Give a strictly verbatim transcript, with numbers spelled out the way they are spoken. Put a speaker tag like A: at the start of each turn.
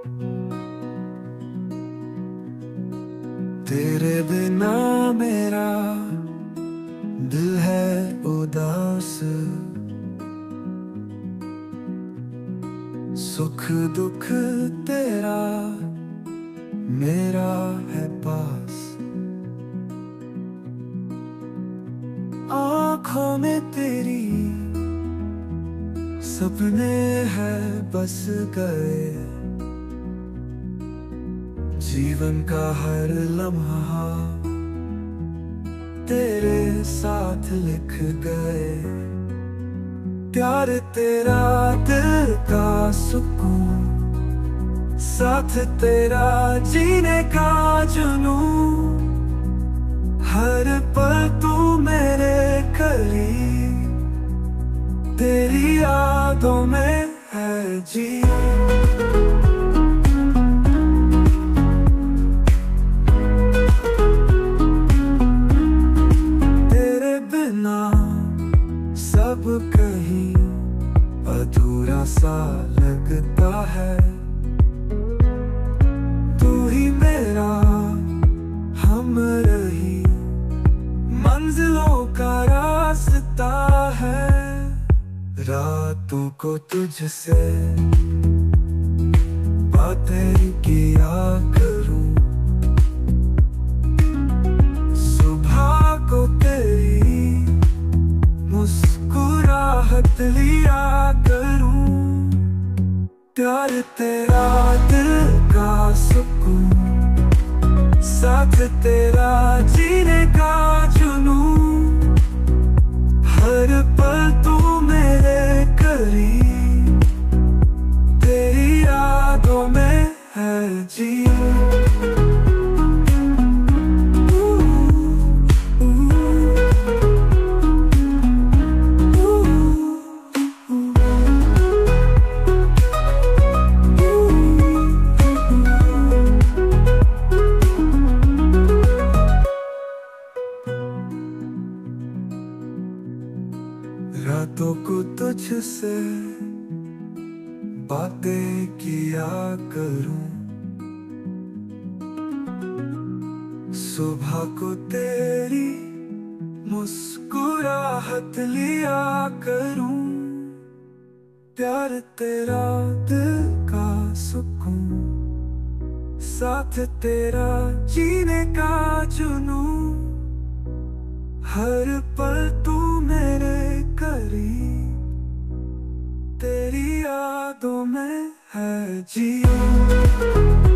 A: तेरे बिना मेरा दिल है उदास, सुख दुख तेरा मेरा है पास। आँखों में तेरी सपने हैं बस गए, जीवन का हर लम्हा तेरे साथ लिख गए। प्यार तेरा दिल का सुकून, साथ तेरा जीने का जुनून, हर पल तू मेरे करीब, तेरी यादों में है जी। तेरे बिना सब कहीं अधूरा सा लगता है, तू ही मेरा हमरही मंजिलों का रास्ता है। रातों को तुझसे बातें किया करूं, सुबह को तेरी मुस्कुराहट लिया करूं। प्यार तेरा दिल का सुकून, साथ तेरा जीने का जुनून, हर पल तू मेरे करीब, तेरी यादों में है जी। रातों को तुझसे बातें किया करूं, सुबह को तेरी मुस्कुराहट लिया करूं। प्यार तेरा दिल का सुकून, साथ तेरा जीने का जुनून, हर पल तू मेरे करीब, तेरी यादों में है जी।